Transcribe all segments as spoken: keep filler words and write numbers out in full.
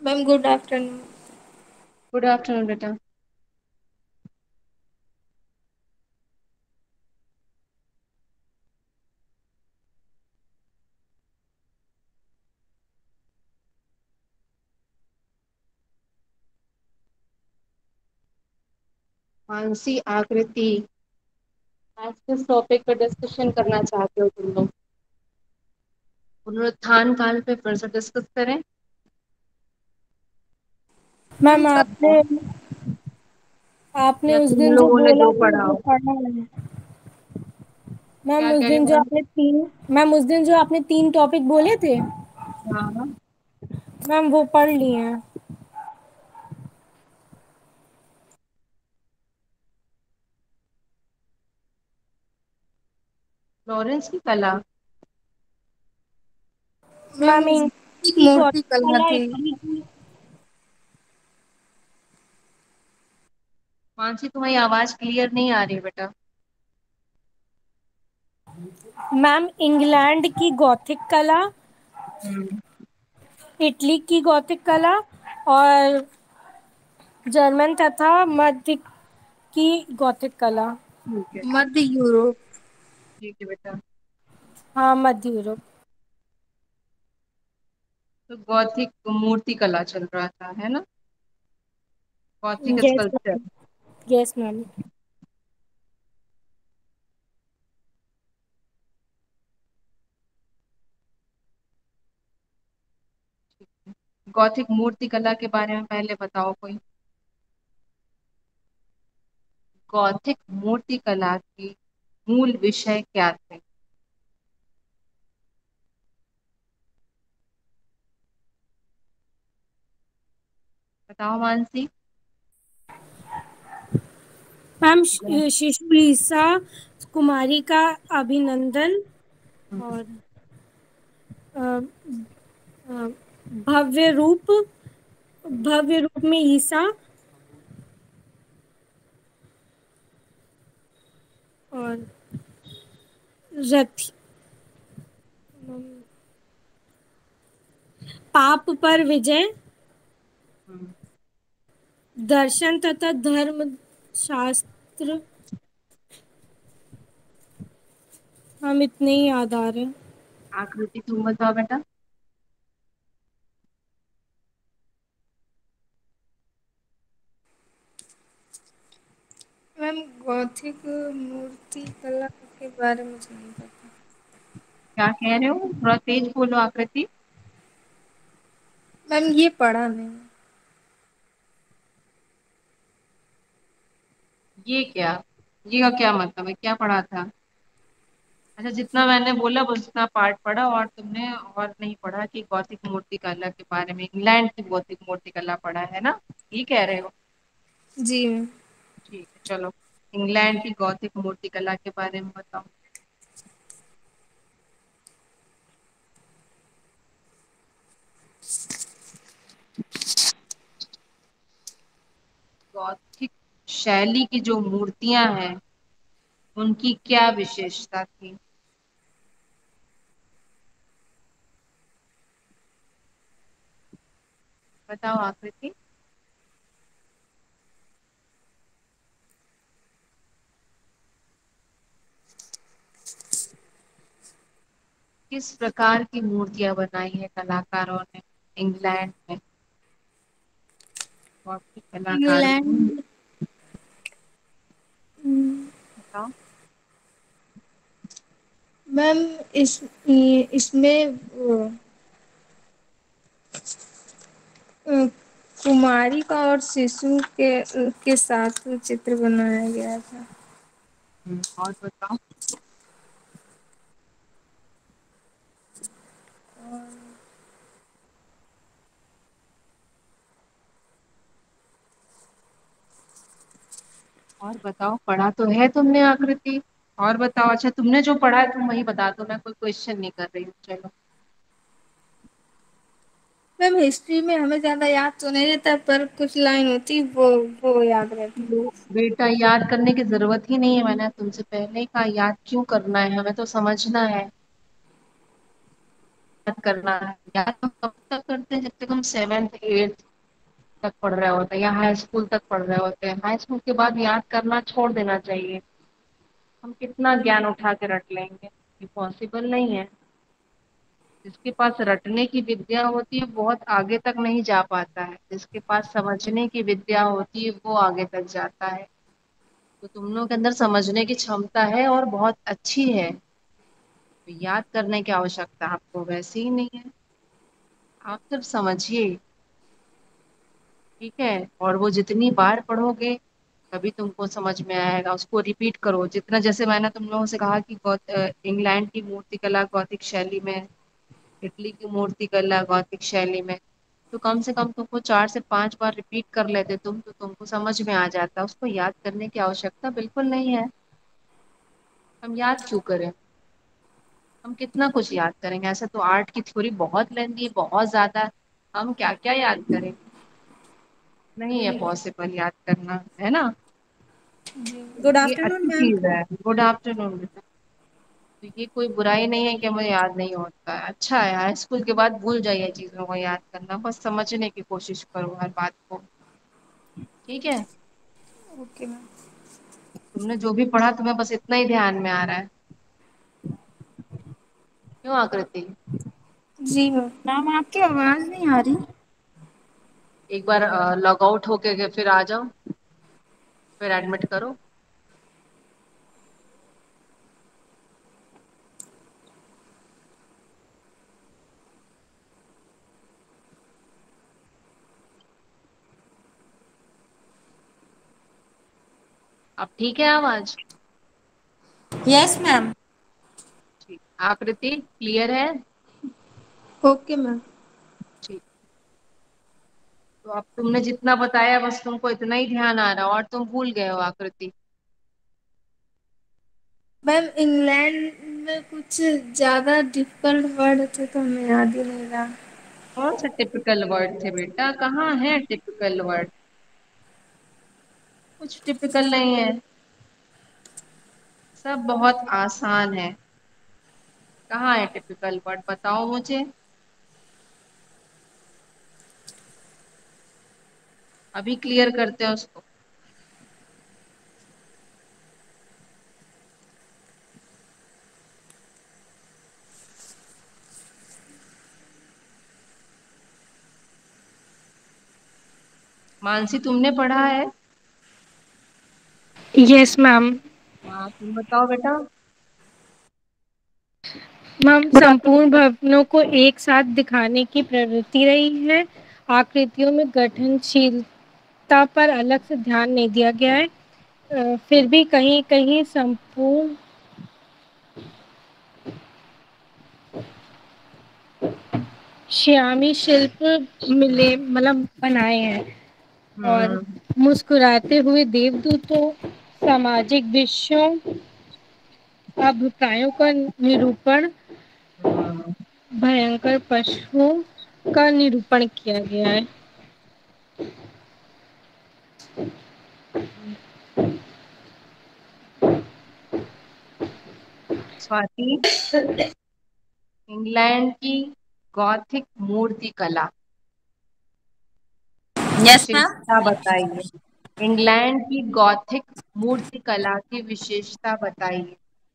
Ma'am good afternoon. Good afternoon बेटा। मानसी आकृति, आज किस टॉपिक पर डिस्कशन करना चाहते हो तुम लोग? पुनरुत्थान काल पे फिर से डिस्कस करें? मैम आपने आपने या उस तुम दिन जो लोगों ने बोला जो था पढ़ा? वो पढ़ा है। मैम क्या उस कह रहे दिन हो जो मैम? आपने तीन मैम उस दिन जो आपने तीन टॉपिक बोले थे, हाँ हाँ। मैम वो पढ़ लिए हैं। फ्लोरेंस की कला। मैम मैम इंग्लिश की मूर्ति गौतिक कला कला, थी। इटली की। मानसी तुम्हारी आवाज क्लियर नहीं आ रही बेटा। मैम इंग्लैंड की गौथिक कला, हम्म। इटली की गौथिक कला और जर्मन तथा मध्य की गौथिक कला। ठीक है। मध्य यूरोप। ठीक है बेटा। हाँ, मध्य यूरोप। तो गौथिक मूर्ति कला चल रहा था, है ना? Gothic yes sculpture. Ma'am. Yes ma'am. Gothic मूर्ति कला के बारे में पहले बताओ कोई। गौथिक मूर्ति कला की मूल विषय क्या थे? बताओ मानसी। मैम श- शिशु ईसा कुमारी का अभिनंदन और अ, अ, भव्य रूप भव्य रूप में ईसा और रथ पाप पर विजय, हम्म। दर्शन तथा धर्म शास्त्र। हम इतने ही याद आ रहे हैं। आकृति तुम बताओ बेटा। मैम गौथिक मूर्ति कला के बारे में मुझे नहीं पता। क्या कह रहे हो? थोड़ा तेज बोलो आकृति। मैम ये पढ़ा नहीं। ये क्या? ये का क्या मतलब है? क्या पढ़ा था? अच्छा, जितना मैंने बोला बस उतना पार्ट पढ़ा, और तुमने और नहीं पढ़ा कि गौथिक मूर्ति कला के बारे में, इंग्लैंड की गौथिक मूर्ति कला पढ़ा है ना? ये कह रहे हो? जी मैम। ठीक है, चलो। इंग्लैंड की गौथिक मूर्ति कला के बारे में बताओ। गौथिक शैली की जो मूर्तियां हैं उनकी क्या विशेषता थी? बताओ आकृति। किस प्रकार की मूर्तियां बनाई है कलाकारों ने इंग्लैंड में? गौथिक कलाकारों ने। इंग्लैंड। बताओ। मैम इस इसमें वो, अ, कुमारी का और शिशु के के साथ चित्र बनाया गया था। हम्म, और बताओ। और बताओ, पढ़ा तो है तुमने आकृति। और बताओ। अच्छा, तुमने जो पढ़ा है तुम वही बता दो, मैं कोई क्वेश्चन नहीं कर रही हूँ, चलो। मैम हिस्ट्री में हमें ज्यादा याद तो नहीं रहता, पर कुछ लाइन होती वो वो याद रहती। तो बेटा, याद करने की जरूरत ही नहीं है, मैंने तुमसे पहले ही कहा याद क्यों करना है, हमें तो समझना है। करना है, याद तो कब तक करते हैं, जब तक हम सेवेंथ एट्थ तक पढ़ रहे होते हैं या हाई स्कूल तक पढ़ रहे होते हैं। हाई स्कूल के बाद याद करना छोड़ देना चाहिए। हम कितना ज्ञान उठा के रट लेंगे, ये पॉसिबल नहीं है। जिसके पास रटने की विद्या होती है बहुत आगे तक नहीं जा पाता है, जिसके पास समझने की विद्या होती है वो आगे तक जाता है। तो तुम लोगों के अंदर समझने की क्षमता है और बहुत अच्छी है, तो याद करने की आवश्यकता आपको वैसे ही नहीं है। आप सिर्फ समझिए, ठीक है। और वो जितनी बार पढ़ोगे तभी तुमको समझ में आएगा। उसको रिपीट करो जितना, जैसे मैंने तुम लोगों से कहा कि गौत- अ, इंग्लैंड की मूर्तिकला गौतिक शैली में, इटली की मूर्तिकला गौतिक शैली में, तो कम से कम तुमको चार से पांच बार रिपीट कर लेते तुम, तो तुमको समझ में आ जाता। उसको याद करने की आवश्यकता बिल्कुल नहीं है। हम याद क्यों करें? हम कितना कुछ याद करेंगे, ऐसे तो आर्ट की थ्योरी बहुत लेंदी है, बहुत ज्यादा। हम क्या क्या याद करेंगे? नहीं है पॉसिबल याद करना, है ना। गुड ये आफ्टरनून अच्छी मैम। चीज है। गुड आफ्टरनून बेटा। तो ये कोई बुराई नहीं है कि मुझे याद नहीं होता है, अच्छा है। हाई स्कूल के बाद भूल जाइए चीजों को याद करना, बस समझने की कोशिश करो हर बात को, ठीक है। Okay ma'am. तुमने जो भी पढ़ा तुम्हें बस इतना ही ध्यान में आ रहा है, क्यों आकृति? जी मैम। मैम आपकी आवाज़ नहीं आ रही। एक बार लॉग आउट होके के फिर आ जाओ, फिर एडमिट करो। अब ठीक है आवाज? Yes ma'am. ठीक। आकृति क्लियर है? Okay ma'am. ठीक। तो अब तुमने जितना बताया बस तुमको इतना ही ध्यान आ रहा और तुम भूल गए हो आकृति। मैम इंग्लैंड में कुछ ज़्यादा डिफिकल्ट वर्ड थे तो हमें याद ही नहीं रहा। कौन सा टिपिकल वर्ड थे बेटा, कहाँ है टिपिकल वर्ड? कुछ टिपिकल नहीं है, सब बहुत आसान है। कहाँ है टिपिकल वर्ड, बताओ मुझे। अभी क्लियर करते हैं उसको। मानसी तुमने पढ़ा है? Yes ma'am. हाँ तुम बताओ बेटा। मैम संपूर्ण भवनों को एक साथ दिखाने की प्रवृत्ति रही है। आकृतियों में गठनशीलता पर अलग से ध्यान नहीं दिया गया है। अ, फिर भी कहीं कहीं संपूर्ण श्यामी शिल्प मिले मतलब बनाए हैं। और हम्म। मुस्कुराते हुए देवदूतों, सामाजिक विषयों, अभिप्रायों का निरूपण, हम्म। भयंकर पशुओं का निरूपण किया गया है। स्वाति, इंग्लैंड की गॉथिक मूर्ति कला की यस मैम। विशेषता बताइए। इंग्लैंड की गॉथिक मूर्ति कला की विशेषता बताइए।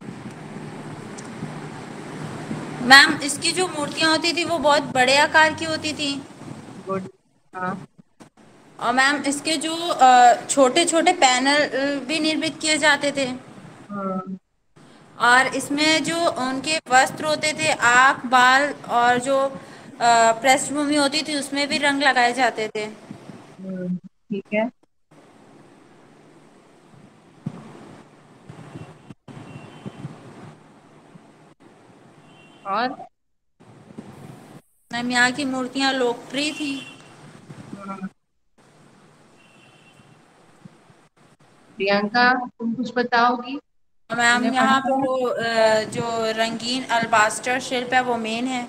मैम इसकी जो मूर्तियाँ होती थी वो बहुत बड़े आकार की होती थी। गुड। हाँ। और मैम इसके जो छोटे छोटे पैनल भी निर्मित किए जाते थे। हम्म। और इसमें जो उनके वस्त्र होते थे, आँख, बाल और जो अ, पृष्ठभूमि होती थी उसमें भी रंग लगाए जाते थे। हम्म, ठीक है। और मैम यहाँ की मूर्तियाँ लोकप्रिय थी। हम्म, प्रियंका तुम कुछ बताओगी? मैम तुमने यहाँ पढ़ा पे है? वो अ, जो रंगीन अल्बास्टर शिल्प है वो मेन है।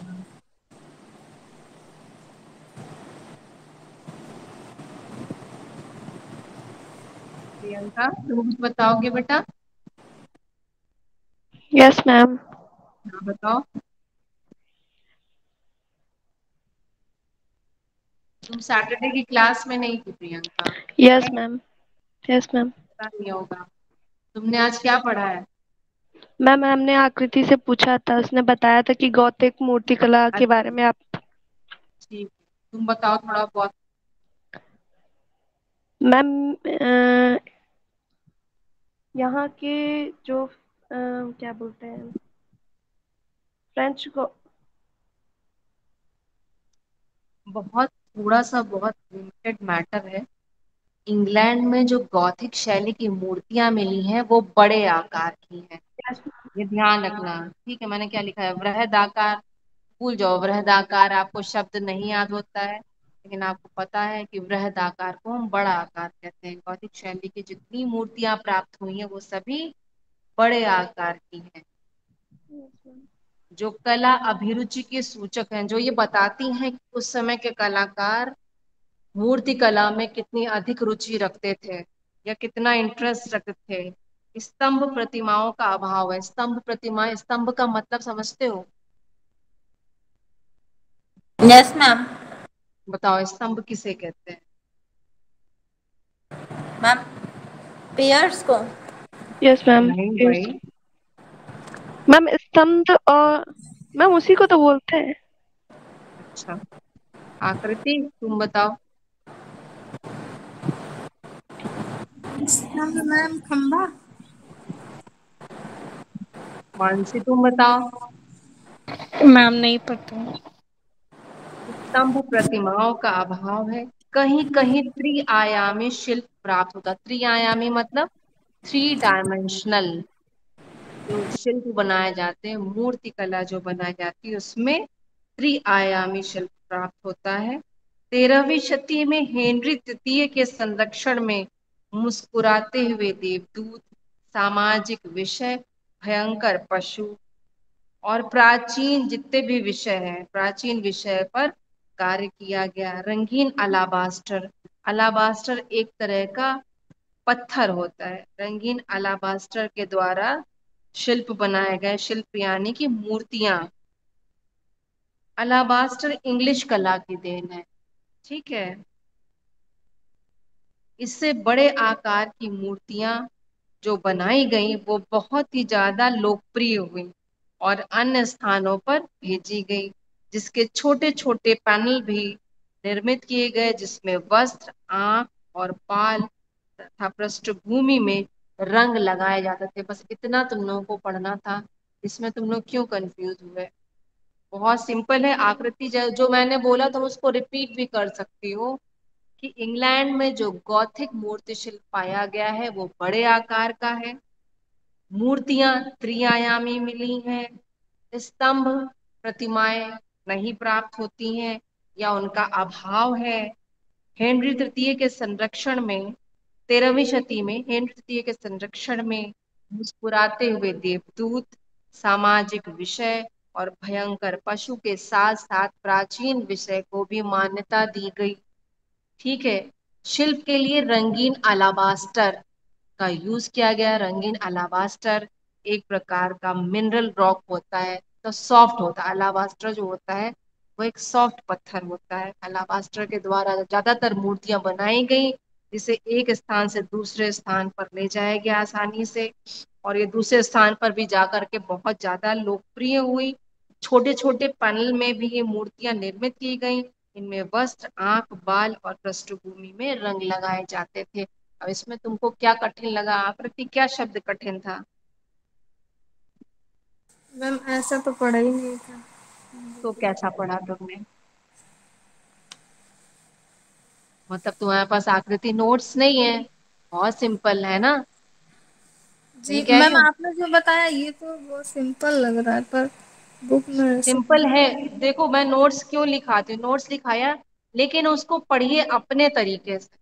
प्रियंका तुम कुछ बताओगे बेटा? Yes ma'am. हाँ बताओ। तुम सैटरडे की क्लास में नहीं थी Priyanka? Yes ma'am. Yes ma'am. पता नहीं होगा। तुमने आज क्या पढ़ा है? मैम हमने आकृति से पूछा था, उसने बताया था कि गौतिक मूर्तिकला के बारे अच्छा, में आप। ठीक। तुम बताओ थोड़ा बहुत। मैम अ, यहाँ के जो अ, क्या बोलते हैं, फ्रेंच को। बहुत थोड़ा सा बहुत लिमिटेड मैटर है। इंग्लैंड में जो गॉथिक शैली की मूर्तियां मिली हैं वो बड़े आकार की हैं। यस। ये ध्यान रखना। ठीक है, मैंने क्या लिखा है? वृहदाकार। भूल जाओ वृहदाकार, आपको शब्द नहीं याद होता है, लेकिन आपको पता है कि वृहदाकार को हम बड़ा आकार कहते हैं। गौतिक शैली की जितनी मूर्तियां प्राप्त हुई हैं वो सभी बड़े आकार की हैं, जो कला अभिरुचि के सूचक हैं, जो ये बताती हैं कि उस समय के कलाकार मूर्ति कला में कितनी अधिक रुचि रखते थे या कितना इंटरेस्ट रखते थे। स्तंभ प्रतिमाओं का अभाव है। स्तंभ प्रतिमा, स्तंभ का मतलब समझते हो? Yes ma'am. बताओ स्तंभ किसे कहते हैं? मैम पेयर्स को। Yes ma'am. नहीं यस भाई। मैम, स्तंभ और मैम उसी को तो बोलते हैं। अच्छा, आकृति तुम बताओ। मैम खंबा। मानसी तुम बताओ। मैम नहीं पता। स्तंभ प्रतिमाओं का अभाव है। कहीं कहीं त्रिआयामी शिल्प प्राप्त होता। त्रिआयामी मतलब थ्री डायमेंशनल जो शिल्प बनाए जाते हैं, मूर्ति कला जो बनाई जाती है उसमें त्रिआयामी शिल्प प्राप्त होता है। तेरहवीं शती में हेनरी तृतीय के संरक्षण में मुस्कुराते हुए देवदूत, सामाजिक विषय, भयंकर पशु और प्राचीन जितने भी विषय हैं, प्राचीन विषय पर कार्य किया गया। रंगीन अलाबास्टर। अलाबास्टर एक तरह का पत्थर होता है। रंगीन अलाबास्टर के द्वारा शिल्प बनाए गए, शिल्प यानी कि मूर्तियां। अलाबास्टर इंग्लिश कला की देन है। ठीक है। इससे बड़े आकार की मूर्तियां जो बनाई गई वो बहुत ही ज्यादा लोकप्रिय हुई और अन्य स्थानों पर भेजी गई, जिसके छोटे छोटे पैनल भी निर्मित किए गए, जिसमें वस्त्र, आंख और बाल तथा पृष्ठभूमि में रंग लगाए जाते थे। बस इतना तुम लोगों को पढ़ना था। इसमें तुम लोग क्यों कंफ्यूज हुए? बहुत सिंपल है। आकृति जो जो मैंने बोला तुम उसको रिपीट भी कर सकती हो कि इंग्लैंड में जो गॉथिक मूर्ति शिल्प पाया गया है वो बड़े आकार का है। मूर्तियां त्रिआयामी मिली हैं। स्तंभ प्रतिमाएं नहीं प्राप्त होती हैं या उनका अभाव है। हेनरी तृतीय के संरक्षण में, तेरहवीं शती में हेनरी तृतीय के संरक्षण में मुस्कुराते हुए देवदूत, सामाजिक विषय और भयंकर पशु के साथ साथ प्राचीन विषय को भी मान्यता दी गई। ठीक है। शिल्प के लिए रंगीन अलाबास्टर का यूज किया गया। रंगीन अलाबास्टर एक प्रकार का मिनरल रॉक होता है, तो सॉफ्ट होता है। अलाबास्टर जो होता है वो एक सॉफ्ट पत्थर होता है। अलाबास्टर के द्वारा ज्यादातर मूर्तियां बनाई गई, जिसे एक स्थान से दूसरे स्थान पर ले जाया गया आसानी से, और ये दूसरे स्थान पर भी जाकर के बहुत ज्यादा लोकप्रिय हुई। छोटे छोटे पैनल में भी ये मूर्तियां निर्मित की गई। इनमें वस्त्र, आंख, बाल और पृष्ठभूमि में रंग लगाए जाते थे। अब इसमें तुमको क्या कठिन लगा? आकृति, क्या शब्द कठिन था? मैम ऐसा तो पढ़ा ही नहीं था। तो कैसा पढ़ा तुमने? मतलब तुम्हारे पास आकृति नोट्स नहीं है? बहुत सिंपल है ना? जी नहीं कह रही मैम, हूँ? आपने जो बताया ये तो बहुत सिंपल लग रहा है, पर बुक में ऐसे सिंपल है। देखो मैं नोट्स क्यों लिखाती हूँ, नोट्स लिखाया, लेकिन उसको पढ़िए अपने तरीके से।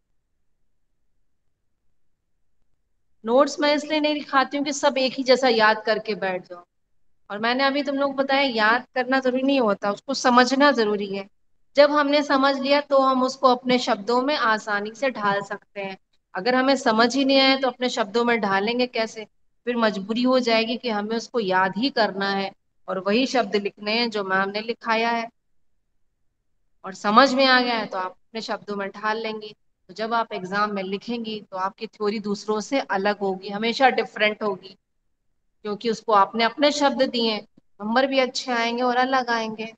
नोट्स मैं इसलिए नहीं लिखाती हूँ कि सब एक ही जैसा याद करके बैठ जाओ। और मैंने अभी तुम लोग बताया याद करना जरूरी नहीं होता, उसको समझना जरूरी है। जब हमने समझ लिया तो हम उसको अपने शब्दों में आसानी से ढाल सकते हैं। अगर हमें समझ ही नहीं आया तो अपने शब्दों में ढालेंगे कैसे? फिर मजबूरी हो जाएगी कि हमें उसको याद ही करना है और वही शब्द लिखने हैं जो मैम ने लिखाया है। और समझ में आ गया है तो आप अपने शब्दों में ढाल लेंगी। तो जब आप एग्जाम में लिखेंगी तो आपकी थ्योरी दूसरों से अलग होगी, हमेशा डिफरेंट होगी, क्योंकि उसको आपने अपने शब्द दिए। नंबर भी अच्छे आएंगे और अलग आएंगे।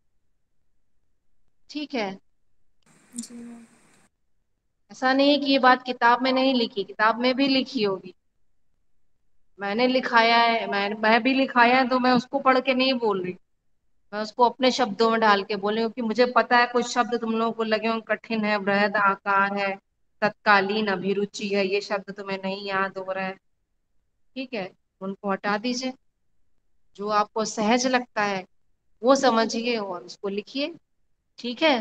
ठीक है। ऐसा नहीं है कि ये बात किताब में नहीं लिखी, किताब में भी लिखी होगी। मैंने लिखाया है, मैं मैं भी लिखाया है, तो मैं उसको पढ़ के नहीं बोल रही, मैं उसको अपने शब्दों में डाल के बोल रही हूँ। क्योंकि मुझे पता है कुछ शब्द तुम लोगों को लगे होंगे कठिन है, बृहद आकार है, तत्कालीन अभिरुचि है, ये शब्द तुम्हें नहीं याद हो रहा है। ठीक है, उनको हटा दीजिए। जो आपको सहज लगता है वो समझिए और उसको लिखिए। ठीक है।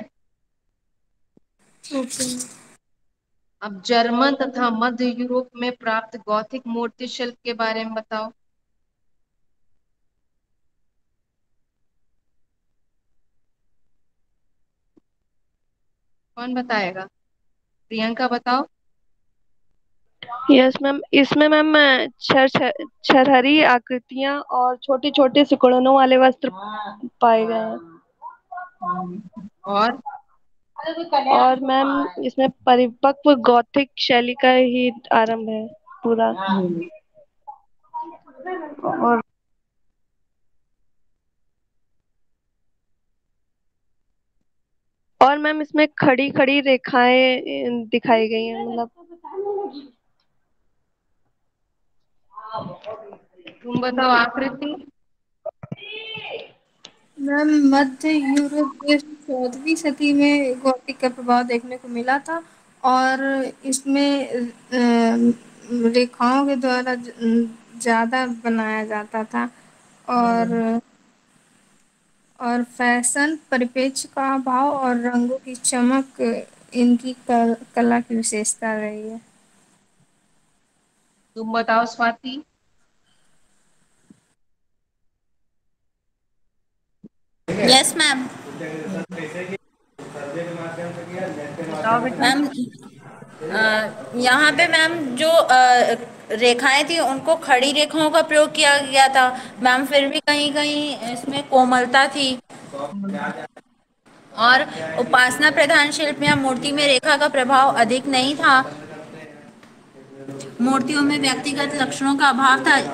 ओके। अब जर्मन तथा मध्य यूरोप में प्राप्त गौथिक मूर्ति शिल्प के बारे में बताओ। कौन बताएगा? प्रियंका बताओ। यस मैम, इसमें मैम छर छर छरहरी आकृतियां और छोटे छोटे सिकुड़नों वाले वस्त्र पाए गए हैं। हम्म, और और मैम इसमें परिपक्व गॉथिक शैली का ही आरंभ है पूरा। हम्म, और और मैम इसमें खड़ी खड़ी रेखाएं दिखाई गई हैं, मतलब। तुम बताओ आकृति। मैम मध्य यूरोप देश चौदहवीं सदी में गॉथिक का प्रभाव देखने को मिला था, और इसमें अ, रेखाओं के द्वारा ज- ज़्यादा बनाया जाता था। और हम्म, और फैशन परिप्रेक्ष्य का अभाव और रंगों की चमक इनकी कल, कला की विशेषता रही है। तुम बताओ स्वाति। Yes ma'am. बताओ बेटा। मैम अ, यहाँ पे मैम जो अ, रेखाएं थी उनको खड़ी रेखाओं का प्रयोग किया गया था मैम, फिर भी कहीं कहीं इसमें कोमलता थी। हम्म, और उपासना प्रधान शिल्प या मूर्ति में रेखा का प्रभाव अधिक नहीं था। मूर्तियों में व्यक्तिगत लक्षणों का अभाव था।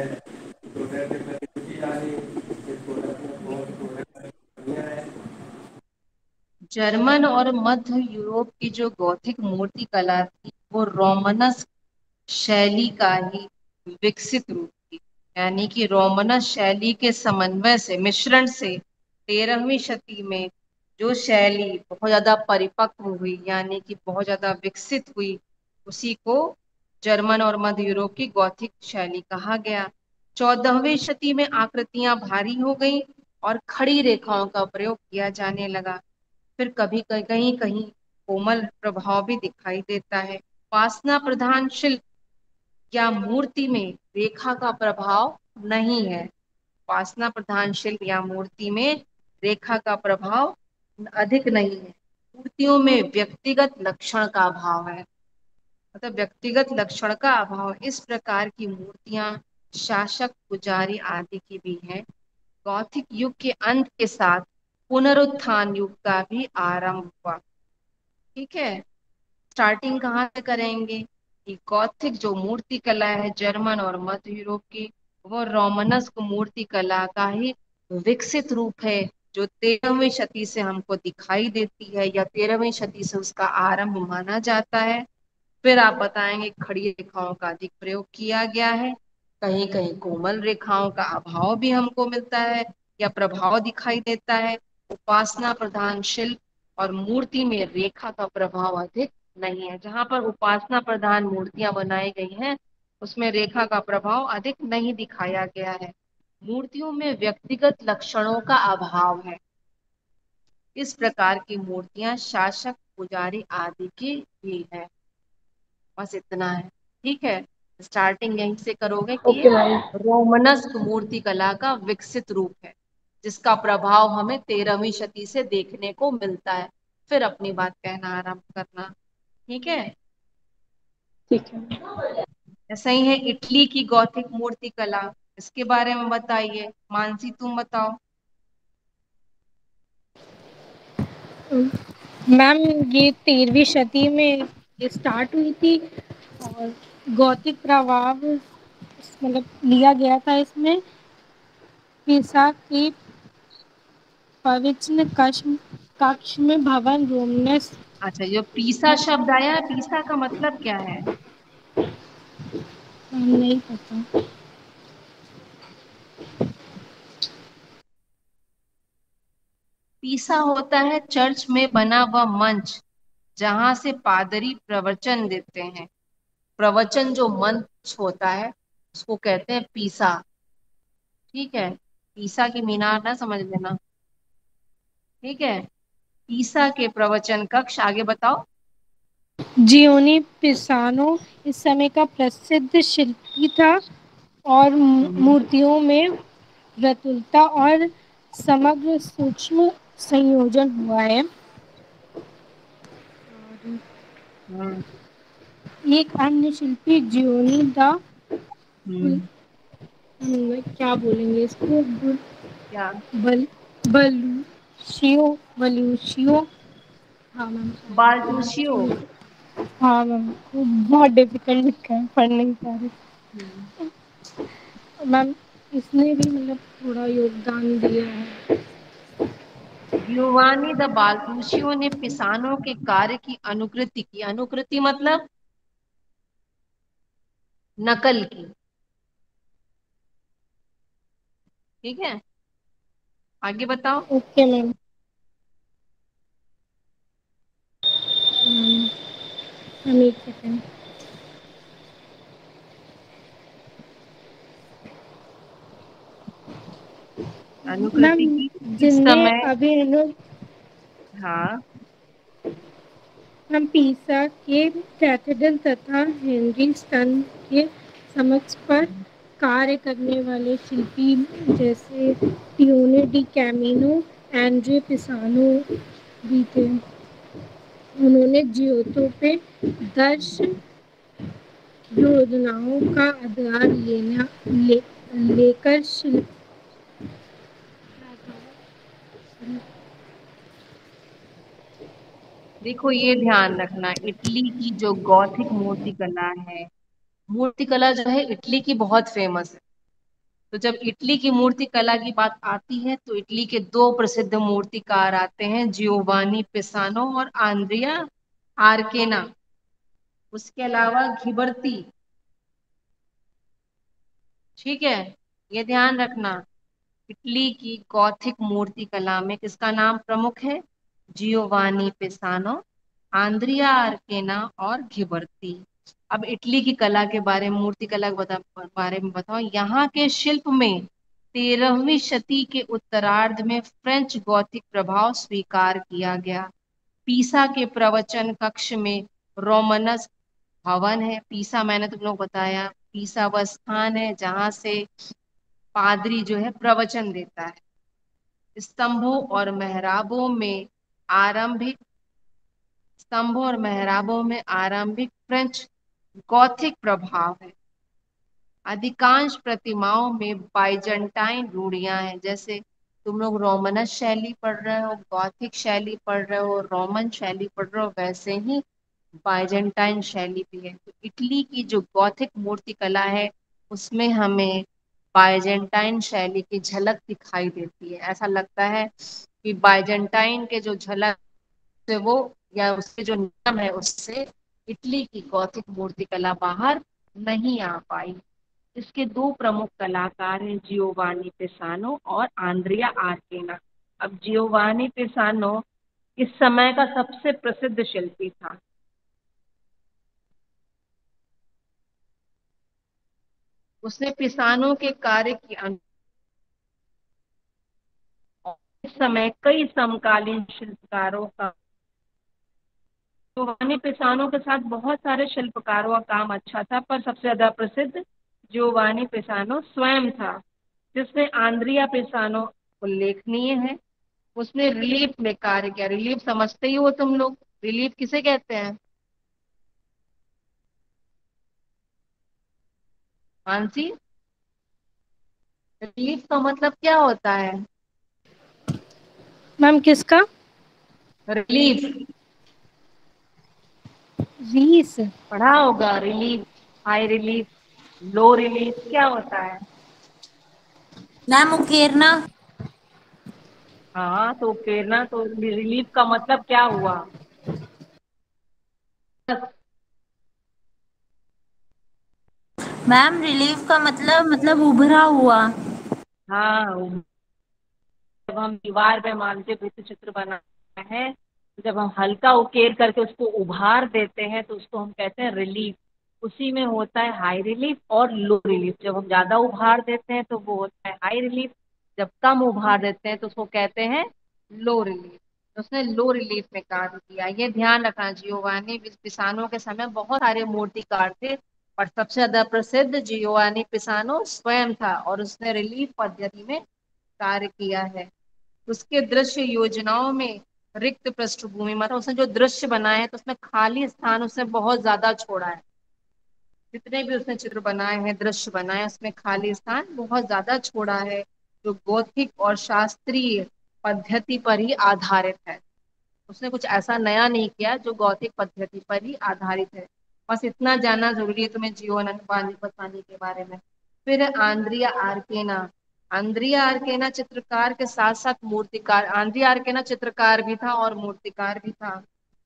जर्मन और मध्य यूरोप की जो गौथिक मूर्ति कला थी वो रोमनस शैली का ही विकसित रूप थी। यानी कि रोमनस शैली के समन्वय से, मिश्रण से तेरहवीं शती में जो शैली बहुत ज्यादा परिपक्व हुई, यानी कि बहुत ज्यादा विकसित हुई, उसी को जर्मन और मध्य यूरोप की गौथिक शैली कहा गया। चौदहवीं शती में आकृतियां भारी हो गई और खड़ी रेखाओं का प्रयोग किया जाने लगा। फिर कभी कहीं कहीं कोमल प्रभाव भी दिखाई देता है। उपासना प्रधान शिल्प या मूर्ति में रेखा का प्रभाव नहीं है। उपासना प्रधान शिल्प या मूर्ति में रेखा का प्रभाव अधिक नहीं है। मूर्तियों में व्यक्तिगत लक्षण का अभाव है, मतलब व्यक्तिगत लक्षण का अभाव। इस प्रकार की मूर्तियां शासक, पुजारी आदि की भी हैं। गौथिक युग के अंत के साथ पुनरुत्थान युग का भी आरंभ हुआ। ठीक है। स्टार्टिंग कहाँ से करेंगे कि गॉथिक जो मूर्ति कला है जर्मन और मध्य यूरोप की, वो रोमनस्क मूर्ति कला का ही विकसित रूप है, जो तेरहवीं शती से हमको दिखाई देती है या तेरहवीं शती से उसका आरंभ माना जाता है। फिर आप बताएंगे खड़ी रेखाओं का अधिक प्रयोग किया गया है, कहीं कहीं कोमल रेखाओं का अभाव भी हमको मिलता है या प्रभाव दिखाई देता है। उपासना प्रधान शिल्प और मूर्ति में रेखा का प्रभाव अधिक नहीं है। जहां पर उपासना प्रधान मूर्तियां बनाई गई हैं उसमें रेखा का प्रभाव अधिक नहीं दिखाया गया है। मूर्तियों में व्यक्तिगत लक्षणों का अभाव है। इस प्रकार की मूर्तियां शासक, पुजारी आदि की भी है। बस इतना है। ठीक है। स्टार्टिंग यहीं से करोगे कि ये ओके मैम। रोमनस्क मूर्ति कला का विकसित रूप है, जिसका प्रभाव हमें तेरहवीं शती से देखने को मिलता है। फिर अपनी बात कहना आरंभ करना। ठीक है। ठीक है। ऐसा ही है इटली की गौथिक मूर्ति कला, इसके बारे में बताइए। मानसी तुम बताओ। मैम ये तेरहवीं शती में स्टार्ट हुई थी और गौतिक प्रभाव मतलब लिया गया था इसमें। पिसा की पवित्र कक्ष कक्ष में भवन रोमनस। अच्छा, जो पीसा शब्द आया है, पीसा का मतलब क्या है? नहीं पता। पीसा होता है चर्च में बना हुआ मंच जहां से पादरी प्रवचन देते हैं। प्रवचन जो मंच होता है उसको कहते हैं पीसा। ठीक है, पीसा की मीनार ना समझ लेना। ठीक है, पीसा के प्रवचन कक्ष। आगे बताओ। जियोनी पिसानो इस समय का प्रसिद्ध शिल्पी था और हम्म मूर्तियों में वृत्तता और समग्र सूक्ष्म संयोजन हुआ है। हम्म एक अन्य शिल्पी जियोनी दा हम्म, क्या बोलेंगे इसको, क्या? बल बलूशियो बलूशियो। हाँ मैम। बालटूशियो। हाँ मैम, बहुत डिफिकल्ट लिखा है, पढ़ नहीं पा रही हम्म, मैम। इसने भी मतलब थोड़ा योगदान दिया है। गियोवानी द बाल्टूशियो ने पिसानो के कार्य की अनुकृति की। अनुकृति मतलब नकल की। ठीक है, आगे बताओ। Okay ma'am. मैम मैम, एक सेकेंड। मैम अनुकृति की किस जिनने समय? अभी इन्हों- हाँ। हम पीसा के कैथेड्रल तथा हेनरी स्तन के समक्ष पर कार्य करने वाले शिल्पी जैसे Tino di Camaino, Andrea Pisano भी थे। उन्होंने जियोतो पे दर्श योजनाओं का आधार लेना ले, लेकर शिल्प देखो, ये ध्यान रखना, इटली की जो गॉथिक मूर्तिकला है, मूर्तिकला जो है इटली की बहुत फेमस है। तो जब इटली की मूर्तिकला की बात आती है तो इटली के दो प्रसिद्ध मूर्तिकार आते हैं, जियोवानी पिसानो और आंद्रिया आर्केना। उसके अलावा घिबर्ती। ठीक है, ये ध्यान रखना, इटली की गॉथिक मूर्तिकला में किसका नाम प्रमुख है? जियोवानी पिसानो, आंद्रिया आर्केना और घिबर्ती। अब इटली की कला के बारे में, मूर्ति कला के बता, बारे में बताओ। यहाँ के शिल्प में तेरहवीं शती के उत्तरार्ध में फ्रेंच गॉथिक प्रभाव स्वीकार किया गया। पीसा के प्रवचन कक्ष में रोमनस भवन है। पीसा मैंने तुम लोग बताया, पीसा वह स्थान है जहां से पादरी जो है प्रवचन देता है। स्तंभों और मेहराबों में आरंभिक स्तंभों और मेहराबों में आरंभिक फ्रेंच गॉथिक प्रभाव है। अधिकांश प्रतिमाओं में बाइजेंटाइन रूढ़ियां हैं। जैसे तुम लोग रोमनस शैली पढ़ रहे हो, गॉथिक शैली पढ़ रहे हो, रोमन शैली पढ़ रहे हो, वैसे ही बाइजेंटाइन शैली भी है। तो इटली की जो गॉथिक मूर्ति कला है उसमें हमें बाइजेंटाइन शैली की झलक दिखाई देती है। ऐसा लगता है कि बाइजेंटाइन के जो झलक से वो, या उसके जो नियम है उससे इटली की गॉथिक मूर्तिकला बाहर नहीं आ पाई। इसके दो प्रमुख कलाकार हैं, जियोवानी पिसानो और आंद्रिया आर्केना। अब जियोवानी पिसानो इस समय का सबसे प्रसिद्ध शिल्पी था। उसने पिसानो के कार्य की अनु- इस समय कई समकालीन शिल्पकारों का, जियोवानी पिसानो के साथ बहुत सारे शिल्पकारों का काम अच्छा था, पर सबसे ज्यादा प्रसिद्ध जियोवानी पिसानो स्वयं था, जिसमें आंद्रिया पिसानो उल्लेखनीय है। उसने रिलीफ में कार्य किया। रिलीफ समझते ही हो तुम लोग, रिलीफ किसे कहते हैं? मानसी, रिलीफ का मतलब क्या होता है? मैम किसका? रिलीफ रीस। पढ़ा होगा, relief, high relief, low relief क्या होता है? मैम उकेरना। हाँ तो उकेरना, तो रिलीफ का मतलब क्या हुआ? मैम रिलीफ का मतलब मतलब उभरा हुआ। हाँ, जब हम दीवार पे मान लीजिए भित्ति चित्र बनाते हैं, तो जब हम हल्का उकेर करके उसको उभार देते हैं तो उसको हम कहते हैं रिलीफ। उसी में होता है हाई रिलीफ और लो रिलीफ। जब हम ज्यादा उभार देते हैं तो वो होता है हाई रिलीफ, जब कम उभार देते हैं तो उसको कहते हैं लो रिलीफ। तो उसने लो रिलीफ में कार्य किया, ये ध्यान रखना। जियोवानी पिसानो के समय बहुत सारे मूर्तिकार थे, और सबसे ज्यादा प्रसिद्ध जियोवानी पिसानो स्वयं था, और उसने रिलीफ पद्धति में कार्य किया है। उसके दृश्य योजनाओं में रिक्त पृष्ठभूमि, मतलब उसने जो दृश्य बनाए हैं तो उसमें खाली स्थान उसने बहुत ज्यादा छोड़ा है। जितने भी उसने चित्र बनाए हैं, दृश्य बनाए, उसमें खाली स्थान बहुत ज्यादा छोड़ा है, जो गौथिक और शास्त्रीय पद्धति पर ही आधारित है। उसने कुछ ऐसा नया नहीं किया जो गौथिक पद्धति पर ही आधारित है। बस इतना जानना जरूरी है तुम्हें जियोवानी पिसानो के बारे में। फिर है आंद्रिया आर्केना। आंद्रिया आर्केना चित्रकार के साथ साथ मूर्तिकार, आंद्रिया आर्केना चित्रकार भी था और मूर्तिकार भी था।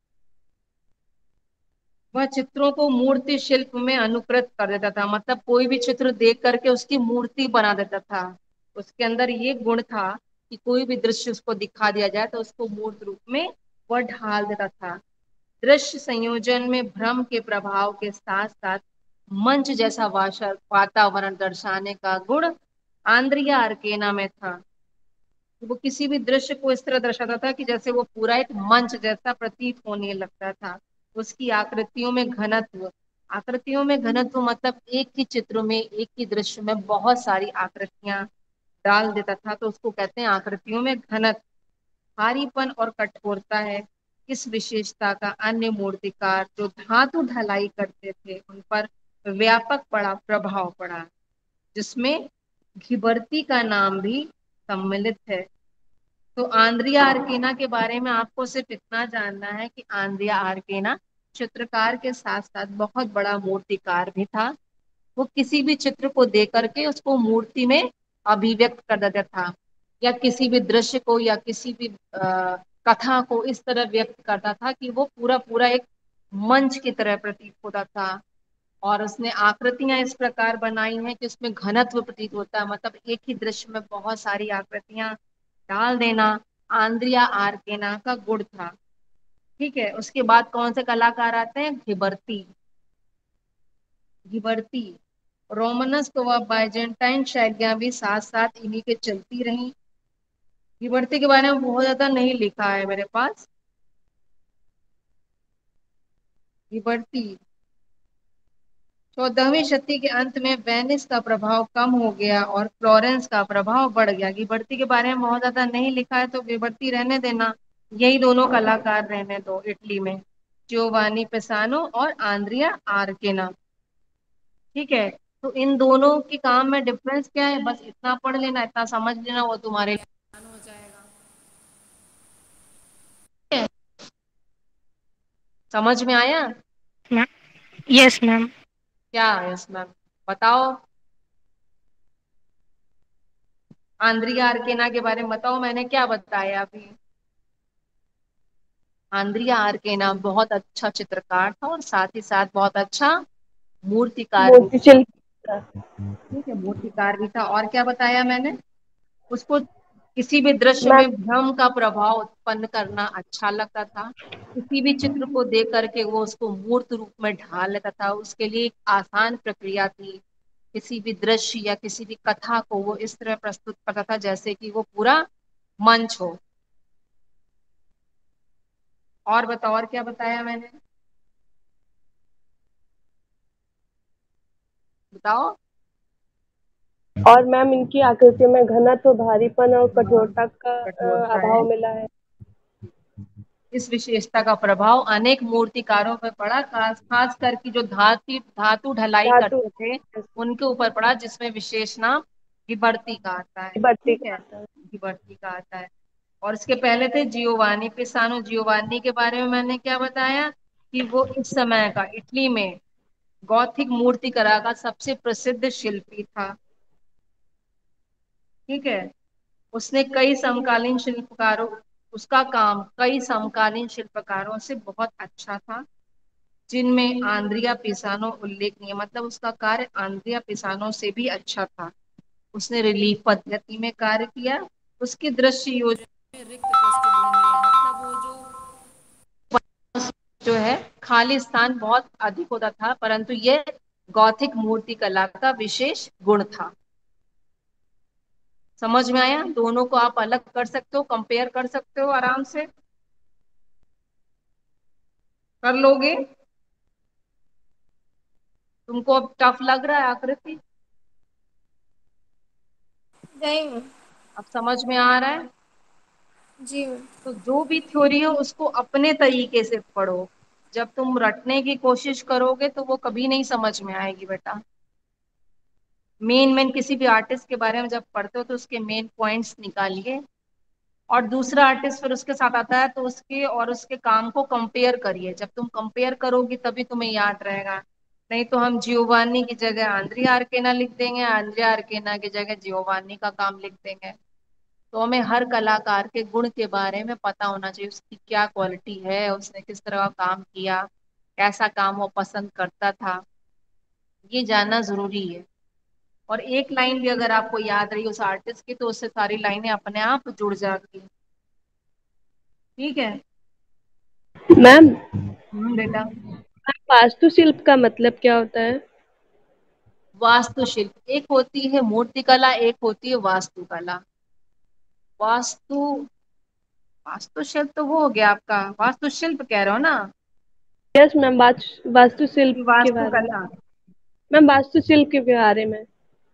वह चित्रों को मूर्ति शिल्प में अनुकृत कर देता था, मतलब कोई भी चित्र देख करके उसकी मूर्ति बना देता था। उसके अंदर ये गुण था कि कोई भी दृश्य उसको दिखा दिया जाए तो उसको मूर्त रूप में वह ढाल देता था। दृश्य संयोजन में भ्रम के प्रभाव के साथ साथ मंच जैसा वातावरण दर्शाने का गुण आंद्रिया आर्केना में था। वो किसी भी दृश्य को इस तरह दर्शाता था कि जैसे वो पूरा एक मंच जैसा प्रतीत होने लगता था। उसकी आकृतियों में घनत्व, आकृतियों में घनत्व मतलब एक ही चित्र में, एक ही दृश्य में बहुत सारी आकृतियां डाल देता था, तो उसको कहते हैं आकृतियों में घनत्व। भारीपन और कठोरता है इस विशेषता का अन्य मूर्तिकार जो धातु ढलाई करते थे उन पर व्यापक पड़ा प्रभाव पड़ा, जिसमें घिबर्ती का नाम भी सम्मिलित है। तो आंद्रिया आर्केना के बारे में आपको सिर्फ इतना जानना है कि आंद्रिया आर्केना चित्रकार के साथ साथ बहुत बड़ा मूर्तिकार भी था। वो किसी भी चित्र को देख करके उसको मूर्ति में अभिव्यक्त कर देता था, या किसी भी दृश्य को या किसी भी आ, कथा को इस तरह व्यक्त करता था कि वो पूरा पूरा एक मंच की तरह प्रतीत होता था। और उसने आकृतियां इस प्रकार बनाई हैं कि उसमें घनत्व प्रतीत होता है, मतलब एक ही दृश्य में बहुत सारी आकृतियां डाल देना आंद्रिया आर्केना का गुण था। ठीक है, उसके बाद कौन से कलाकार आते हैं? घिबर्ती। घिबर्ती रोमनस्क व बाइजेंटाइन शैलियां भी साथ साथ इन्हीं के चलती रही। घिबर्ती के बारे में बहुत ज्यादा नहीं लिखा है मेरे पास। घिबर्ती चौदहवीं शती के अंत में वेनिस का प्रभाव कम हो गया और फ्लोरेंस का प्रभाव बढ़ गया। गिबर्ती के बारे में बहुत ज्यादा नहीं लिखा है तो गिबर्ती रहने देना, यही दोनों कलाकार रहने दो इटली में, जियोवानी पिसानो और आंद्रिया आर्केना। ठीक है, तो इन दोनों के काम में डिफरेंस क्या है, बस इतना पढ़ लेना, इतना समझ लेना, वो तुम्हारे लिए आसान हो जाएगा। ठीक है? समझ में आया? Yes ma'am. क्या है इसमें बताओ? आंद्रिया आर्केना के बारे में बताओ, मैंने क्या बताया अभी? आंद्रिया आर्केना बहुत अच्छा चित्रकार था और साथ ही साथ बहुत अच्छा मूर्तिकार भी मूर्ति था। शिल्प। ठीक है, मूर्तिकार भी था। और क्या बताया मैंने? उसको किसी भी दृश्य मैम में भ्रम का प्रभाव उत्पन्न करना अच्छा लगता था। किसी भी चित्र को देख करके वो उसको मूर्त रूप में ढाल लेता था, उसके लिए एक आसान प्रक्रिया थी। किसी भी दृश्य या किसी भी कथा को वो इस तरह प्रस्तुत करता था जैसे कि वो पूरा मंच हो। और बताओ, और क्या बताया मैंने? बताओ। और मैम इनकी आकृतियों में घनत्व, भारीपन और हाँ, कठोरता का अ, कठोरता है। अभाव मिला है। इस विशेषता का प्रभाव अनेक मूर्तिकारों पर पड़ा, खास खास करके जो धातु धातु ढलाई धातु करते थे उनके ऊपर पड़ा, जिसमें विशेष नाम गिबर्ती का आता है। भर्ती ठीक का है, आता है। गिबर्ती का आता है। और इसके पहले थे जियोवानी पिसानो। जियोवानी के बारे में मैंने क्या बताया कि वो इस समय का इटली में गौथिक मूर्ति कला का सबसे प्रसिद्ध शिल्पी था। ठीक है। उसने कई समकालीन शिल्पकारों उसका काम कई समकालीन शिल्पकारों से बहुत अच्छा था, जिनमें आंद्रिया पिसानो उल्लेखनीय, मतलब उसका कार्य आंद्रिया पिसानो से भी अच्छा था। उसने रिलीफ पद्धति में कार्य किया। उसकी दृश्य योजना में रिक्त पृष्ठभूमि, मतलब वो जो जो है खाली स्थान बहुत अधिक होता था, परंतु ये गौथिक मूर्ति कला का विशेष गुण था। समझ में आया? दोनों को आप अलग कर सकते हो, कंपेयर कर सकते हो आराम से। कर लोगे? तुमको अब टफ लग रहा है आकृति? नहीं। अब समझ में आ रहा है? जी। तो जो भी थ्योरी हो उसको अपने तरीके से पढ़ो। जब तुम रटने की कोशिश करोगे तो वो कभी नहीं समझ में आएगी बेटा। मेन मेन किसी भी आर्टिस्ट के बारे में जब पढ़ते हो तो उसके मेन पॉइंट्स निकालिए, और दूसरा आर्टिस्ट फिर उसके साथ आता है तो उसके और उसके काम को कंपेयर करिए। जब तुम कंपेयर करोगी तभी तुम्हें याद रहेगा। नहीं तो हम जियोवानी की जगह आंद्रिया आर्केना लिख देंगे, आंद्रिया आर्केना की जगह जियोवानी का काम लिख देंगे। तो हमें हर कलाकार के गुण के बारे में पता होना चाहिए, उसकी क्या क्वालिटी है, उसने किस तरह का काम किया, कैसा काम वो पसंद करता था, ये जानना जरूरी है। और एक लाइन भी अगर आपको याद रही उस आर्टिस्ट की तो उससे सारी लाइनें अपने आप जुड़ जाती। ठीक है। मैम, हम्म बेटा। वास्तुशिल्प का मतलब क्या होता है? वास्तुशिल्प एक होती है मूर्तिकला, एक होती है वास्तुकला। वास्तु वास्तुशिल्प तो वो हो गया आपका, वास्तुशिल्प कह रहे हो ना? यस मैम, वास्तुशिल्प कि के बारे में। वास्तुकला? मैम, वास्तुशिल्प के बारे में।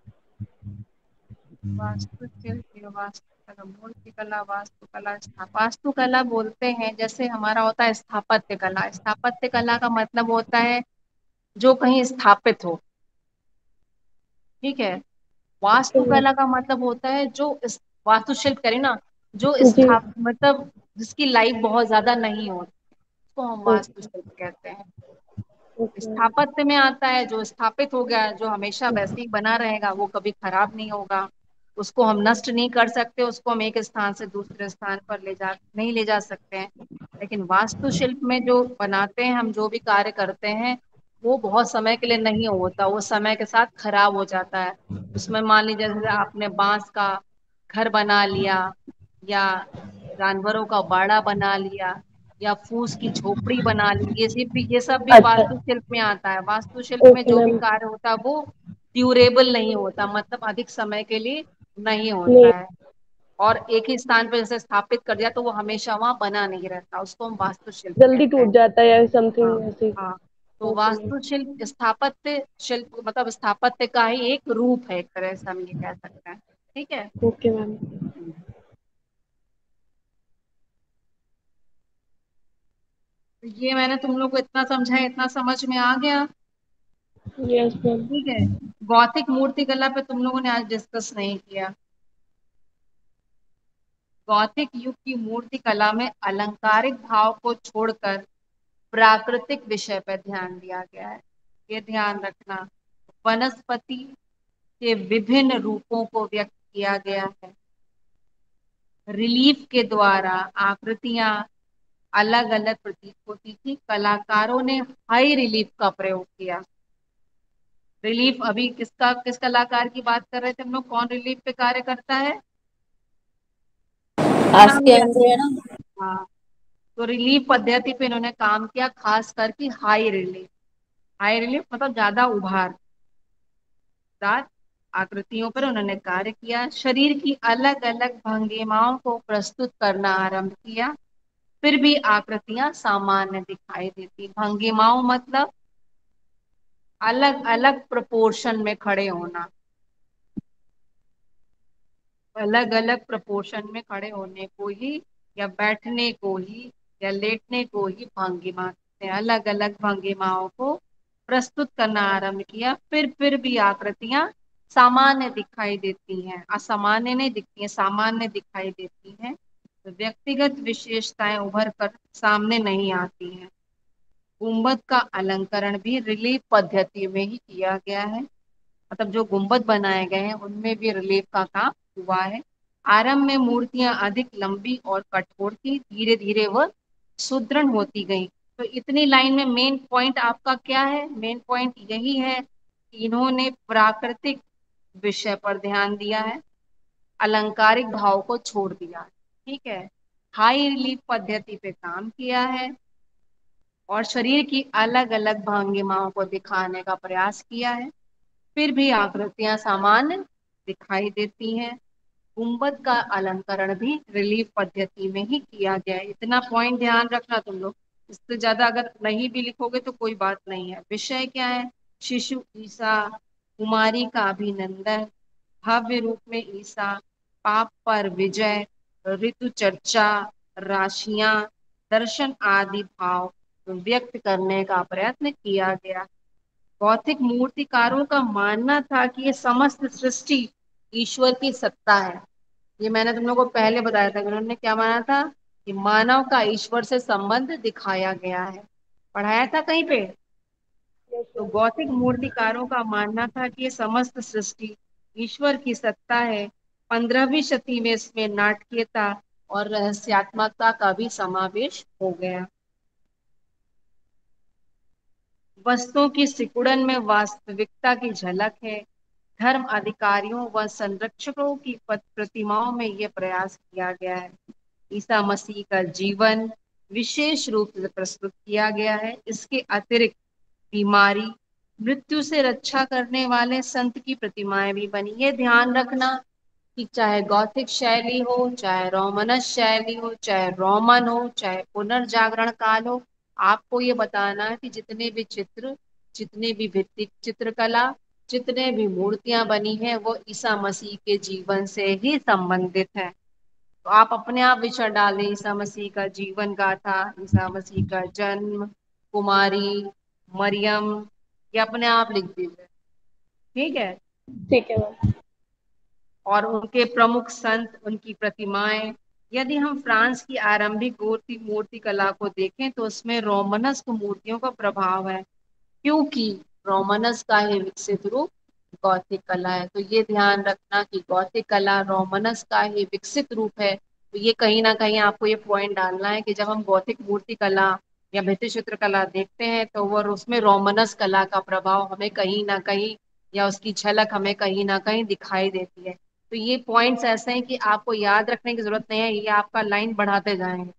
वास्तुशिल्प, वास्तुकला, मूर्तिकला, वास्तुकला, स्थाप वास्तुकला बोलते हैं, जैसे हमारा होता है स्थापत्य कला। स्थापत्य कला का मतलब होता है जो कहीं स्थापित हो। ठीक है। Okay ma'am. वास्तुकला का मतलब होता है जो इस- वास्तुशिल्प करें ना, जो जी। स्थाप मतलब जिसकी लाइफ बहुत ज्यादा नहीं हो, उसको हम ओके। वास्तुशिल्प कहते हैं। Okay ma'am. स्थापत्य में आता है जो स्थापित हो गया, जो हमेशा वैसे ही बना रहेगा, वो कभी खराब नहीं होगा, उसको हम नष्ट नहीं कर सकते, उसको हम एक स्थान से दूसरे स्थान पर ले जा नहीं ले जा सकते हैं। लेकिन वास्तुशिल्प में जो बनाते हैं हम, जो भी कार्य करते हैं, वो बहुत समय के लिए नहीं होता, वो समय के साथ खराब हो जाता है। उसमें मान लीजिए जैसे आपने बांस का घर बना लिया, या जानवरों का बाड़ा बना लिया, या फूस की झोपड़ी बना ली, ये सब भी ये सब भी अच्छा। वास्तुशिल्प में आता है। वास्तुशिल्प में ओके जो भी मैम। कार्य होता है वो ड्यूरेबल नहीं होता, मतलब अधिक समय के लिए नहीं नहीं, होता है। और एक ही स्थान पर जैसे स्थापित कर दिया तो वो हमेशा वहां बना नहीं रहता, उसको हम वास्तुशिल्प जल्दी कहते हैं। टूट जाता है या हाँ। समथिंग ऐसे। हाँ। तो ओके मैम। वास्तुशिल्प स्थापत्य शिल्प मतलब स्थापत्य का ही एक रूप है, एक तरह से हम ये कह सकते हैं। ठीक है। Okay ma'am. तो ये मैंने तुम लोग को इतना समझाया, इतना समझ में आ गया? Yes ma'am. ठीक है। गौतिक मूर्ति कला पे तुम लोगों ने आज डिस्कस नहीं किया। गौतिक युग की मूर्ति कला में अलंकारिक भाव को छोड़कर प्राकृतिक विषय पर ध्यान दिया गया है। ये ध्यान रखना। वनस्पति के विभिन्न रूपों को व्यक्त किया गया है। रिलीफ के द्वारा आकृतियां अलग अलग प्रतीत होती थी। कलाकारों ने हाई रिलीफ का प्रयोग किया। रिलीफ अभी किसका किस कलाकार की बात कर रहे थे हम लोग? कौन रिलीफ पे कार्य करता है? सुना आपके नहीं? अंदर है ना। हाँ। तो रिलीफ पद्धति पे इन्होंने काम किया, खास करके हाई रिलीफ। हाई रिलीफ मतलब ज्यादा उभारदार आकृतियों पर उन्होंने कार्य किया। शरीर की अलग अलग भंगिमाओं को प्रस्तुत करना आरंभ किया, फिर भी आकृतियां सामान्य दिखाई देती। भंगिमाओं मतलब अलग अलग प्रोपोर्शन में खड़े होना, अलग अलग प्रोपोर्शन में खड़े होने को ही, या बैठने को ही, या लेटने को ही भंगिमा कहते हैं। अलग अलग भंगिमाओं को प्रस्तुत करना आरंभ किया, फिर फिर भी आकृतियां सामान्य दिखाई देती हैं, असामान्य नहीं दिखती हैं, सामान्य दिखाई देती हैं। तो व्यक्तिगत विशेषताएं उभर कर सामने नहीं आती हैं। गुंबद का अलंकरण भी रिलीफ पद्धति में ही किया गया है, मतलब जो गुंबद बनाए गए हैं उनमें भी रिलीफ का काम हुआ है। आरंभ में मूर्तियां अधिक लंबी और कठोर थी, धीरे धीरे वह सुदृढ़ होती गई। तो इतनी लाइन में मेन पॉइंट आपका क्या है? मेन पॉइंट यही है कि इन्होंने प्राकृतिक विषय पर ध्यान दिया है, अलंकारिक भाव को छोड़ दिया है। ठीक है, हाई रिलीफ पद्धति पे काम किया है और शरीर की अलग अलग भंगिमाओं को दिखाने का प्रयास किया है, फिर भी आकृतियां सामान्य दिखाई देती हैं। गुंबद का अलंकरण भी रिलीफ पद्धति में ही किया गया है। इतना पॉइंट ध्यान रखना तुम लोग, इससे ज्यादा अगर नहीं भी लिखोगे तो कोई बात नहीं है। विषय क्या है? शिशु ईसा, कुमारी का अभिनंदन, भव्य रूप में ईसा, पाप पर विजय, ऋतु चर्चा, राशियां, दर्शन आदि भाव व्यक्त करने का प्रयत्न किया गया। गौथिक मूर्तिकारों का मानना था कि ये समस्त सृष्टि ईश्वर की सत्ता है। ये मैंने तुम लोगों को पहले बताया था कि उन्होंने क्या माना था कि मानव का ईश्वर से संबंध दिखाया गया है, पढ़ाया था कहीं पे। तो गौथिक मूर्तिकारों का मानना था कि ये समस्त सृष्टि ईश्वर की सत्ता है। पंद्रहवीं शती में इसमें नाटकीयता और रहस्यात्मकता का भी समावेश हो गया। वस्तुओं की सिकुड़न में वास्तविकता की झलक है। धर्म अधिकारियों व संरक्षकों की प्रतिमाओं में यह प्रयास किया गया है। ईसा मसीह का जीवन विशेष रूप से प्रस्तुत किया गया है। इसके अतिरिक्त बीमारी, मृत्यु से रक्षा करने वाले संत की प्रतिमाएं भी बनी। ये ध्यान रखना कि चाहे गौथिक शैली हो, चाहे रोमनस शैली हो, चाहे रोमन हो, चाहे पुनर्जागरण काल हो, आपको ये बताना है कि जितने भी चित्र, जितने भी भित्ति चित्रकला, जितने भी मूर्तियां बनी हैं वो ईसा मसीह के जीवन से ही संबंधित है। तो आप अपने आप विचार डालें, ईसा मसीह का जीवन गाथा, ईसा मसीह का जन्म, कुमारी मरियम, ये अपने आप लिख दीजिए। ठीक है, ठीक है मैम। और उनके प्रमुख संत, उनकी प्रतिमाएं। यदि हम फ्रांस की आरंभिक मूर्ति मूर्ति कला को देखें तो उसमें रोमनस्क मूर्तियों का प्रभाव है, क्योंकि रोमनस का ही विकसित रूप गौथिक कला है। तो ये ध्यान रखना कि गौथिक कला रोमनस का ही विकसित रूप है। तो ये कहीं ना कहीं आपको ये पॉइंट डालना है कि जब हम गौथिक मूर्ति कला या भित्ति चित्र कला देखते हैं तो वो उसमें रोमनस कला का प्रभाव हमें कहीं ना कहीं, या उसकी झलक हमें कहीं ना कहीं दिखाई देती है। तो ये पॉइंट्स ऐसे हैं कि आपको याद रखने की जरूरत नहीं है, ये आपका लाइन बढ़ाते जाएंगे।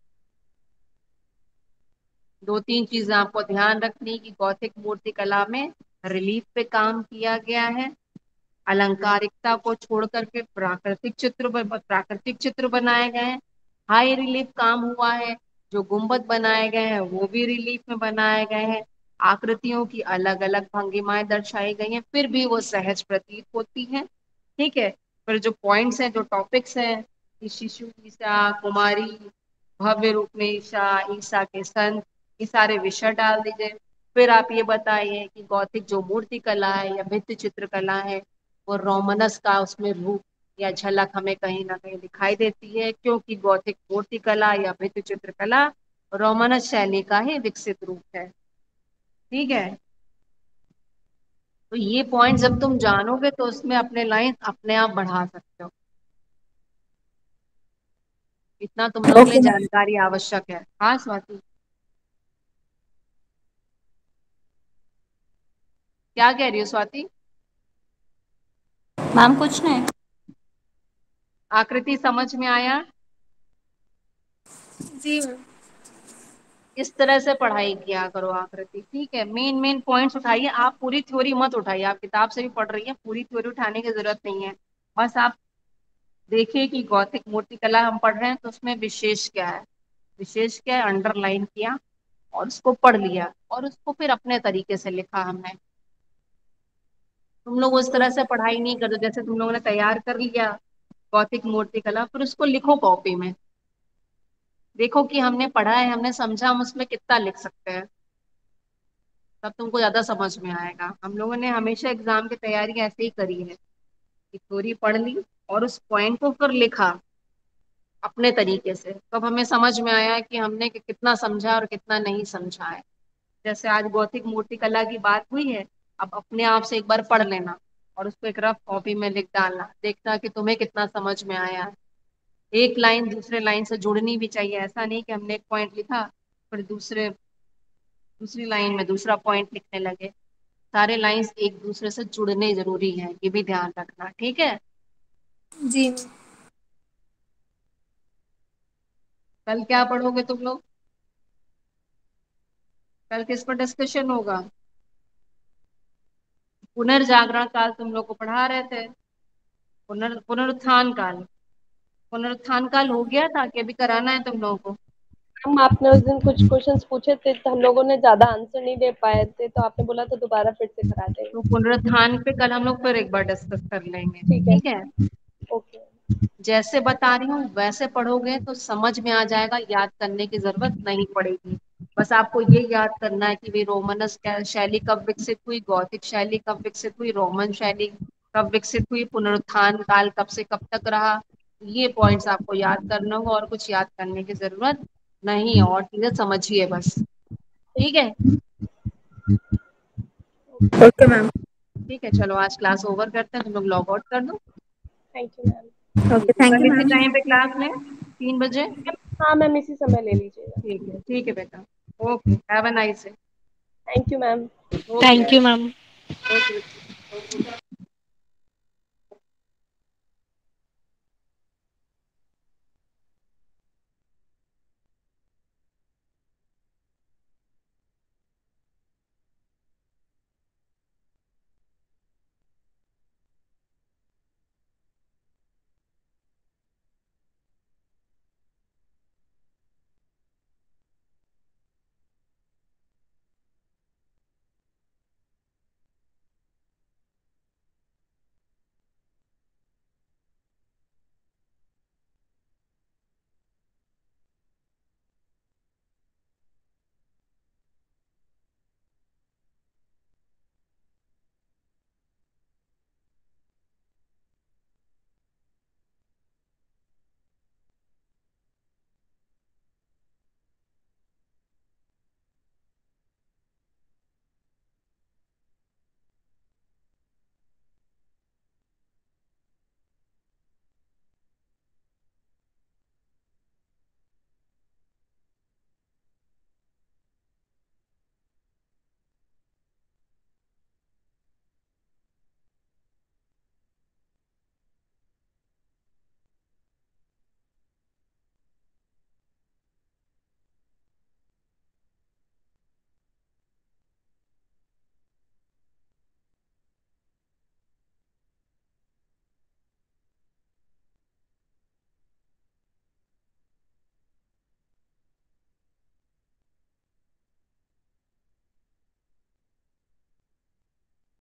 दो तीन चीजें आपको ध्यान रखनी कि गौथिक मूर्ति कला में रिलीफ पे काम किया गया है, अलंकारिकता को छोड़ करके प्राकृतिक चित्र प्राकृतिक चित्र बनाए गए हैं, हाई रिलीफ काम हुआ है, जो गुंबद बनाए गए हैं वो भी रिलीफ में बनाए गए हैं, आकृतियों की अलग अलग भंगिमाएं दर्शाई गई हैं, फिर भी वो सहज प्रतीत होती हैं। ठीक है, फिर जो पॉइंट्स हैं, जो टॉपिक्स हैं कि शिशु ईसा, कुमारी, भव्य रूप में ईसा, ईसा के संत, ये सारे विषय डाल दीजिए। फिर आप ये बताइए कि गौथिक जो मूर्ति कला है या भित्ति चित्र कला है वो रोमनस का उसमें रूप या झलक हमें कहीं ना कहीं दिखाई देती है, क्योंकि गौथिक मूर्ति कला या भित्ति चित्र कला रोमनस शैली का ही विकसित रूप है। ठीक है, तो ये पॉइंट जब तुम जानोगे तो उसमें अपने लाइन अपने आप बढ़ा सकते हो। इतना तुम लोग के लिए जानकारी आवश्यक है। हाँ स्वाति, क्या कह रही हो स्वाति? मैम कुछ नहीं। आकृति समझ में आया? जी इस तरह से पढ़ाई किया करो आकृति। ठीक है, मेन मेन पॉइंट्स उठाइए, आप पूरी थ्योरी मत उठाइए। आप किताब से भी पढ़ रही हैं, पूरी थ्योरी उठाने की जरूरत नहीं है। बस आप देखिए कि गौथिक मूर्तिकला हम पढ़ रहे हैं तो उसमें विशेष क्या है, विशेष क्या है अंडरलाइन किया और उसको पढ़ लिया और उसको फिर अपने तरीके से लिखा हमने। तुम लोग उस तरह से पढ़ाई नहीं करते, जैसे तुम लोगों ने तैयार कर लिया गौथिक मूर्तिकला, फिर उसको लिखो कॉपी में, देखो कि हमने पढ़ा है, हमने समझा, हम उसमें कितना लिख सकते हैं, तब तुमको ज्यादा समझ में आएगा। हम लोगों ने हमेशा एग्जाम की तैयारी ऐसे ही करी है कि थ्योरी पढ़ ली और उस पॉइंट को फिर लिखा, अपने तरीके से। तो अब हमें समझ में आया कि हमने कि कितना समझा और कितना नहीं समझा है। जैसे आज गौतिक मूर्ति कला की बात हुई है, अब अपने आप से एक बार पढ़ लेना और उसको एक रफ कॉपी में लिख डालना, देखना कि तुम्हें कितना समझ में आया है। एक लाइन दूसरे लाइन से जुड़नी भी चाहिए, ऐसा नहीं कि हमने एक पॉइंट लिखा फिर दूसरे दूसरी लाइन में दूसरा पॉइंट लिखने लगे। सारे लाइंस एक दूसरे से जुड़ने जरूरी है, ये भी ध्यान रखना, ठीक है। जी। कल क्या पढ़ोगे तुम लोग? कल किस पर डिस्कशन होगा? पुनर्जागरण काल तुम लोग को पढ़ा रहे थे, पुनर पुनरुत्थान काल। पुनरुत्थान काल हो गया था कि अभी कराना है तुम लोगों को? हम आपने उस दिन कुछ क्वेश्चंस पूछे थे तो हम लोगों ने ज्यादा आंसर नहीं दे पाए थे, तो आपने बोला था दोबारा फिर से करा देंगे। तो पुनरुत्थान पे कल हम लोग फिर एक बार डिस्कस कर लेंगे, ठीक है। ठीक है। ओके। जैसे बता रही हूँ वैसे पढ़ोगे तो समझ में आ जाएगा, याद करने की जरूरत नहीं पड़ेगी। बस आपको ये याद करना है कि वे रोमनस शैली कब विकसित हुई, गौतिक शैली कब विकसित हुई, रोमन शैली कब विकसित हुई, पुनरुत्थान काल कब से कब तक रहा। ये पॉइंट्स आपको याद करना होगा और कुछ याद करने की जरूरत नहीं है, और चीजें समझिए बस, ठीक है। Okay ma'am. ठीक है, चलो आज क्लास ओवर करते हैं, तुम लोग लॉग आउट कर दो। Thank you ma'am. ओके, ठीक है, थैंक कल यू इसी मैम। टाइम पे क्लास में, तीन बजे। हाँ मैम, इसी समय ले लीजिएगा। ठीक है, ठीक है बेटा। Okay, have a nice day. Thank you ma'am. Okay, thank you ma'am. Okay.